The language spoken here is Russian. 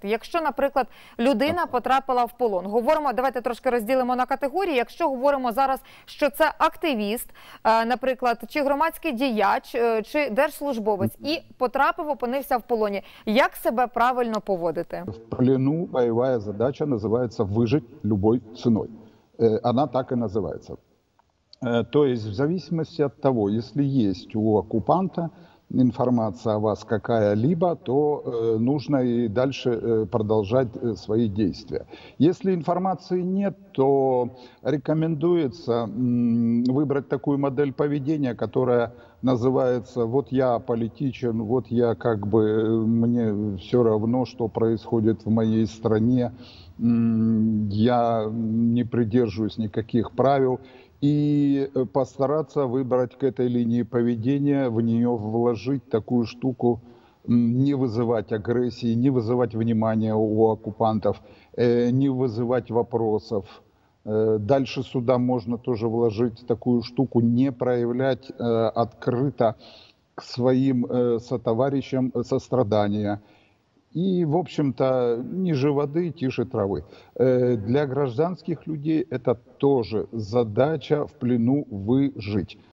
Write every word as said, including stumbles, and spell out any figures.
Якщо, наприклад, людина потрапила в полон, говоримо, давайте трошки розділимо на категорії. Якщо говоримо зараз, що це активіст, наприклад, чи громадський діяч, чи держслужбовець, і потрапив, опинився в полоні, як себе правильно поводити? В плену боевая задача называется «выжить любой ценой». Она так и называется. То есть в зависимости от того, если есть у оккупанта информация о вас какая-либо, то э, нужно и дальше э, продолжать э, свои действия. Если информации нет, то рекомендуется м, выбрать такую модель поведения, которая называется «вот я политичен, вот я как бы, мне все равно, что происходит в моей стране, м, я не придерживаюсь никаких правил». И постараться выбрать к этой линии поведения, в нее вложить такую штуку, не вызывать агрессии, не вызывать внимания у оккупантов, не вызывать вопросов. Дальше сюда можно тоже вложить такую штуку, не проявлять открыто к своим сотоварищам сострадания. И, в общем-то, ниже воды, тише травы. Для гражданских людей это тоже задача в плену выжить.